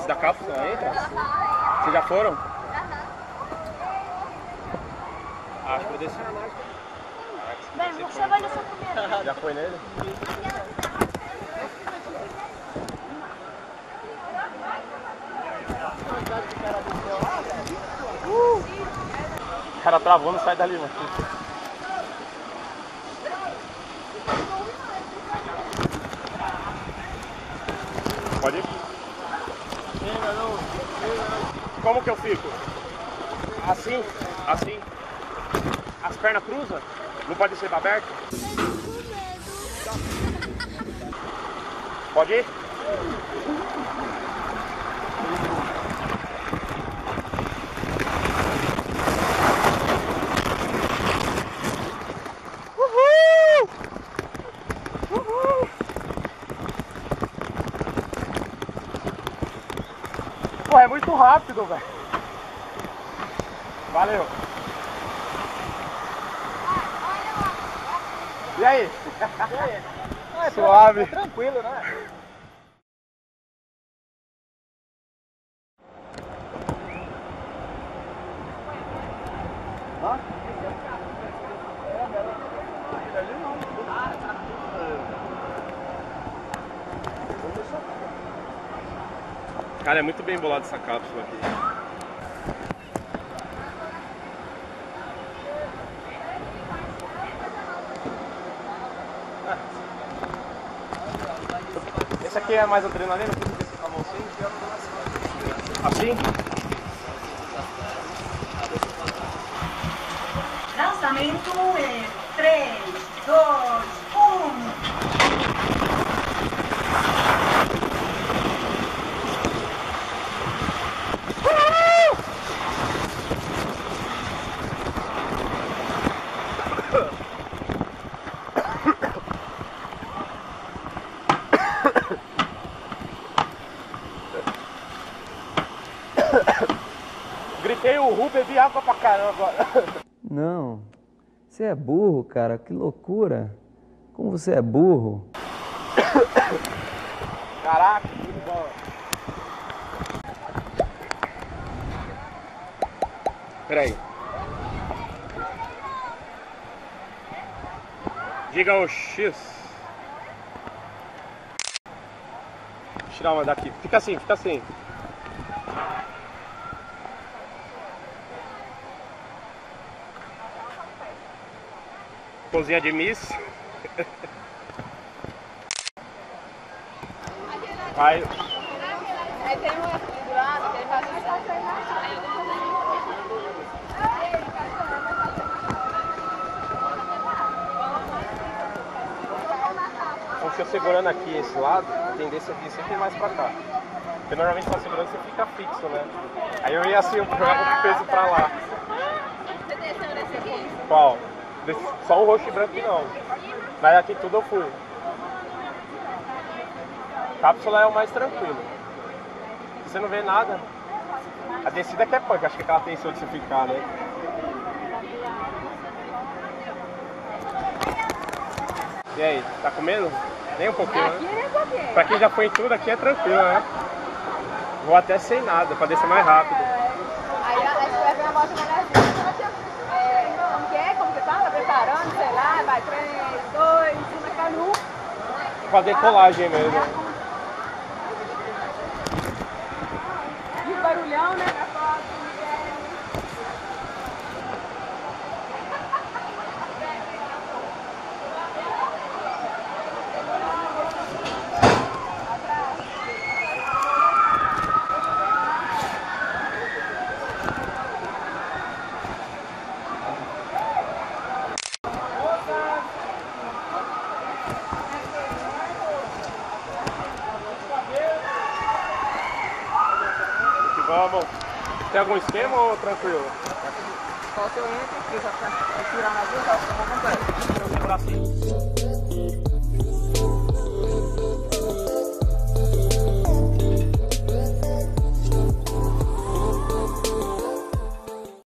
esse da cápsula entra? Vocês já foram? Acho que vou descer. Bem, você vai nessa primeira. Já foi nele? O cara travou, não sai dali, mano. Pode ir? Como que eu fico? Assim? Assim? As pernas cruzam? Não pode ser aberto? Pode ir? Uhul! Uhul! Pô, é muito rápido, velho. Valeu. E aí? Suave. Tranquilo, né? Cara, é muito bem bolado essa cápsula aqui. Esse aqui é mais adrenalina, por que você falou assim? Assim? Lançamento em 3, 2, 1. Gritei o Ru, bebi água pra caramba agora. Não. Você é burro, cara. Que loucura. Como você é burro. Caraca, que bola. Peraí. Diga o X. Vou tirar uma daqui. Fica assim, fica assim. Cozinha de Miss. Vai. Aí tem um do lado que ele faz Então, se eu segurando aqui esse lado, a tendência aqui sempre mais pra cá. Porque normalmente com a segurança você fica fixo, né? Aí eu ia assim, eu jogava o peso pra lá. Você desceu nesse aqui? Qual? Só o roxo e branco que não. Mas aqui tudo eu fui. Cápsula é o mais tranquilo. Você não vê nada. A descida que é punk, acho que é aquela tensão de você ficar, né? E aí, tá comendo? Nem um pouquinho, Aqui né? nem um pouquinho. Pra quem já foi em tudo, aqui é tranquilo, né? Vou até sem nada, pra descer mais rápido. Aí a gente vai ver uma volta menorzinha. Como que é? Como que tá? Tá preparando, sei lá, vai 3, 2, 1, vai ficar nu. Fazer colagem mesmo. E o barulhão, né? Da foto. Vamos. Tem algum esquema ou tranquilo? Só se eu entro aqui, só pra tirar na duas, só pra comprar. Vou segurar assim.